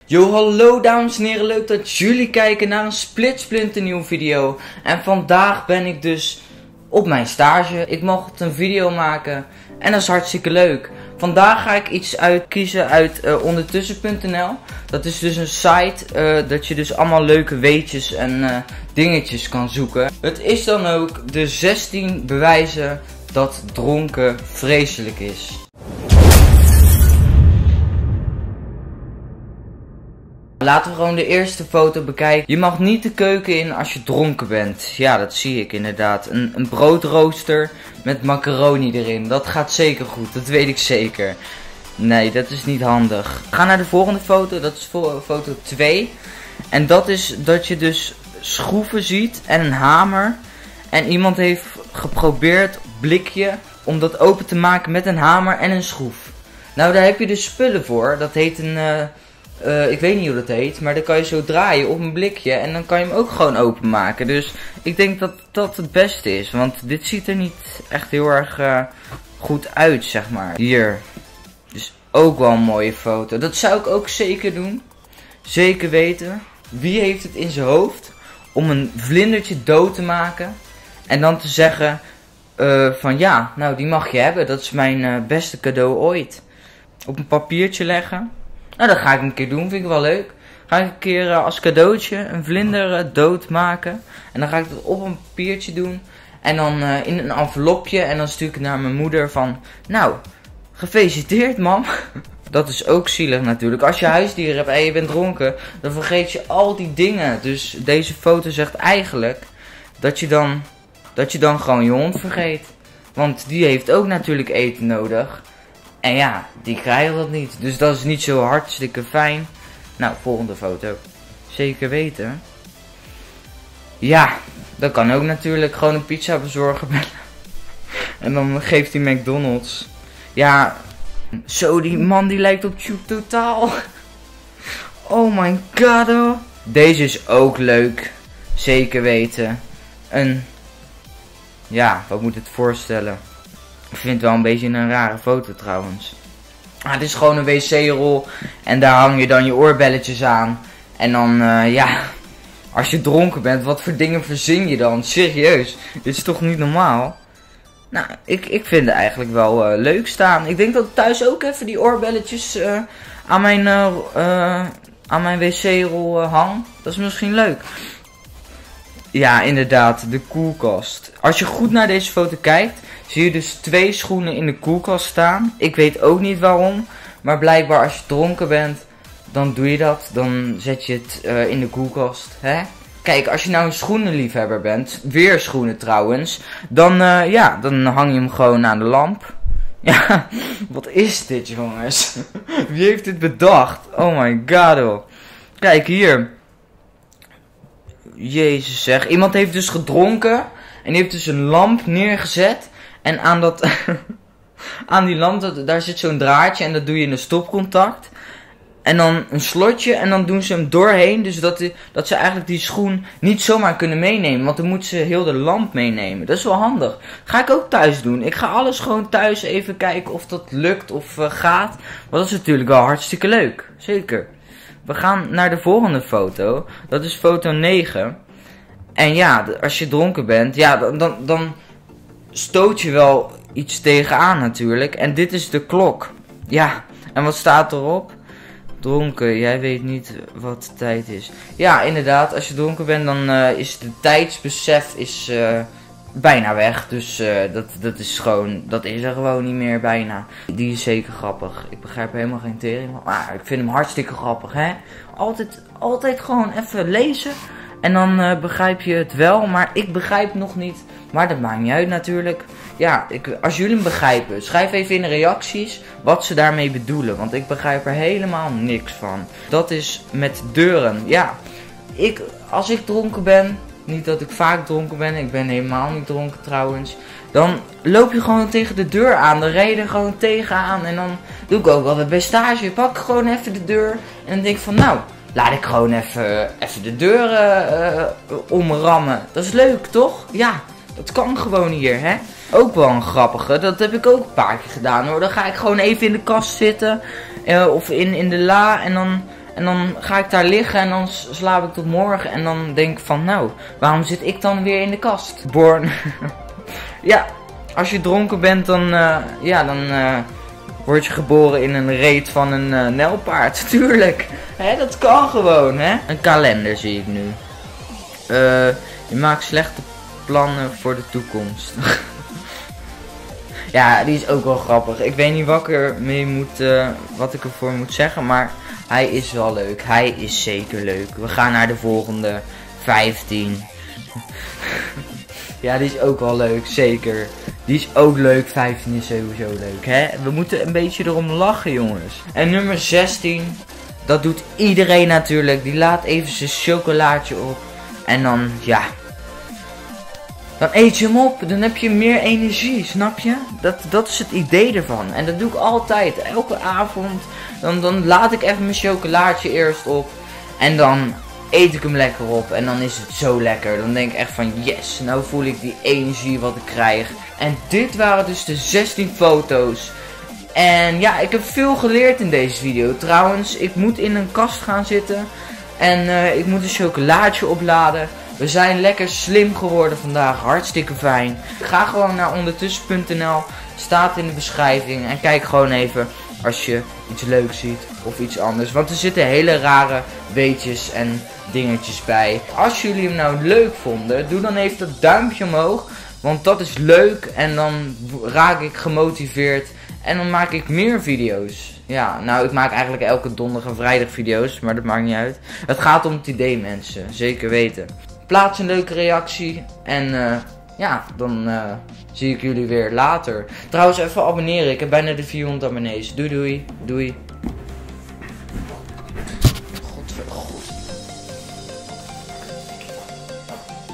Yo, hallo dames en heren, leuk dat jullie kijken naar een splinternieuwe video. En vandaag ben ik dus op mijn stage. Ik mocht een video maken en dat is hartstikke leuk. Vandaag ga ik iets uitkiezen uit ondertussen.nl. Dat is dus een site dat je dus allemaal leuke weetjes en dingetjes kan zoeken. Het is dan ook de 16 bewijzen dat dronken vreselijk is. Laten we gewoon de eerste foto bekijken. Je mag niet de keuken in als je dronken bent. Ja, dat zie ik inderdaad. Een broodrooster met macaroni erin. Dat gaat zeker goed, dat weet ik zeker. Nee, dat is niet handig. Ga naar de volgende foto, dat is foto 2. En dat is dat je dus schroeven ziet en een hamer. En iemand heeft geprobeerd blikje om dat open te maken met een hamer en een schroef. Nou, daar heb je dus spullen voor. Dat heet een... ik weet niet hoe dat heet, maar dan kan je zo draaien op een blikje en dan kan je hem ook gewoon openmaken. Dus ik denk dat dat het beste is, want dit ziet er niet echt heel erg goed uit, zeg maar. Hier, dus ook wel een mooie foto. Dat zou ik ook zeker doen, zeker weten. Wie heeft het in zijn hoofd om een vlindertje dood te maken en dan te zeggen van ja, nou die mag je hebben, dat is mijn beste cadeau ooit. Op een papiertje leggen. Nou, dat ga ik een keer doen, vind ik wel leuk. Ga ik een keer als cadeautje een vlinder dood maken. En dan ga ik dat op een papiertje doen. En dan in een envelopje. En dan stuur ik het naar mijn moeder van... Nou, gefeliciteerd mam. Dat is ook zielig natuurlijk. Als je huisdieren hebt en je bent dronken, dan vergeet je al die dingen. Dus deze foto zegt eigenlijk dat je dan gewoon je hond vergeet. Want die heeft ook natuurlijk eten nodig. En ja, die krijgen dat niet. Dus dat is niet zo hartstikke fijn. Nou, volgende foto. Zeker weten. Ja, dat kan ook natuurlijk. Gewoon een pizza bezorgen bellen. En dan geeft hij McDonald's. Ja, zo die man die lijkt op Tube Totaal. Oh my god. Oh. Deze is ook leuk. Zeker weten. Ja, wat moet het voorstellen? Ik vind het wel een beetje een rare foto trouwens. Het is gewoon een wc-rol. En daar hang je dan je oorbelletjes aan. En dan, ja. Als je dronken bent, wat voor dingen verzin je dan? Serieus. Dit is toch niet normaal? Nou, ik vind het eigenlijk wel leuk staan. Ik denk dat ik thuis ook even die oorbelletjes aan mijn wc-rol hang. Dat is misschien leuk. Ja, inderdaad. De koelkast. Als je goed naar deze foto kijkt, zie je dus 2 schoenen in de koelkast staan. Ik weet ook niet waarom. Maar blijkbaar als je dronken bent, dan doe je dat. Dan zet je het in de koelkast. Hè? Kijk, als je nou een schoenenliefhebber bent. Weer schoenen trouwens. Dan, ja, dan hang je hem gewoon aan de lamp. Ja, wat is dit jongens? Wie heeft dit bedacht? Oh my god oh. Kijk hier. Jezus zeg. Iemand heeft dus gedronken. En die heeft dus een lamp neergezet. En aan die lamp, daar zit zo'n draadje en dat doe je in een stopcontact. En dan een slotje en dan doen ze hem doorheen. Dus dat ze eigenlijk die schoen niet zomaar kunnen meenemen. Want dan moeten ze heel de lamp meenemen. Dat is wel handig. Ga ik ook thuis doen. Ik ga alles gewoon thuis even kijken of dat lukt of gaat. Want dat is natuurlijk wel hartstikke leuk. Zeker. We gaan naar de volgende foto. Dat is foto 9. En ja, als je dronken bent, ja, dan stoot je wel iets tegenaan natuurlijk. En dit is de klok. Ja, en wat staat erop? Dronken, jij weet niet wat de tijd is. Ja, inderdaad, als je dronken bent, dan is de tijdsbesef bijna weg. Dus dat is er gewoon niet meer bijna. Die is zeker grappig. Ik begrijp helemaal geen tering. Maar ik vind hem hartstikke grappig, hè. Altijd gewoon even lezen. En dan begrijp je het wel, maar ik begrijp nog niet. Maar dat maakt niet uit natuurlijk. Ja, als jullie hem begrijpen, schrijf even in de reacties wat ze daarmee bedoelen. Want ik begrijp er helemaal niks van. Dat is met deuren. Ja, als ik dronken ben, niet dat ik vaak dronken ben. Ik ben helemaal niet dronken trouwens. Dan loop je gewoon tegen de deur aan. Dan rij je er gewoon tegenaan. En dan doe ik ook altijd bij stage. Pak gewoon even de deur. En dan denk ik van nou... Laat ik gewoon even de deur omrammen. Dat is leuk, toch? Ja, dat kan gewoon hier, hè? Ook wel een grappige. Dat heb ik ook een paar keer gedaan, hoor. Dan ga ik gewoon even in de kast zitten. Of in de la. En En dan ga ik daar liggen en dan slaap ik tot morgen. En dan denk ik van, nou, waarom zit ik dan weer in de kast? Born. Ja, als je dronken bent, dan word je geboren in een reet van een nijlpaard. Tuurlijk. Hè, dat kan gewoon, hè. Een kalender zie ik nu. Je maakt slechte plannen voor de toekomst. Ja, die is ook wel grappig. Ik weet niet wat ik ervoor moet zeggen, maar hij is wel leuk. Hij is zeker leuk. We gaan naar de volgende. 15. Ja, die is ook wel leuk, zeker. Die is ook leuk. 15 is sowieso leuk, hè. We moeten een beetje erom lachen, jongens. En nummer 16. Dat doet iedereen natuurlijk. Die laat even zijn chocolaatje op. En dan, ja. Dan eet je hem op. Dan heb je meer energie, snap je? Dat is het idee ervan. En dat doe ik altijd. Elke avond. Dan laat ik even mijn chocolaatje eerst op. En dan eet ik hem lekker op. En dan is het zo lekker. Dan denk ik echt van yes. Nou voel ik die energie wat ik krijg. En dit waren dus de 16 foto's. En ja, ik heb veel geleerd in deze video. Trouwens, ik moet in een kast gaan zitten. En ik moet een chocolaatje opladen. We zijn lekker slim geworden vandaag. Hartstikke fijn. Ga gewoon naar ondertussen.nl. Staat in de beschrijving. En kijk gewoon even als je iets leuks ziet of iets anders. Want er zitten hele rare weetjes en dingetjes bij. Als jullie hem nou leuk vonden, doe dan even dat duimpje omhoog. Want dat is leuk en dan raak ik gemotiveerd. En dan maak ik meer video's. Ja, nou ik maak eigenlijk elke donderdag en vrijdag video's. Maar dat maakt niet uit. Het gaat om het idee, mensen. Zeker weten. Plaats een leuke reactie. En ja, dan zie ik jullie weer later. Trouwens even abonneren. Ik heb bijna de 400 abonnees. Doei doei. Doei.